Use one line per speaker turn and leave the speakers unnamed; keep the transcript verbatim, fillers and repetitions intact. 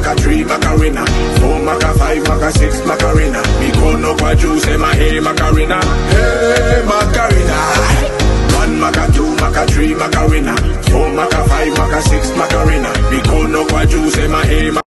Maca three Macarena, four Maca five Maca six Macarena. Me go no kwa juice say my hey Macarena, hey Macarena. One Maca two Maca three Macarena, four Maca five Maca six Macarena. Me go no kwa juice say my hey.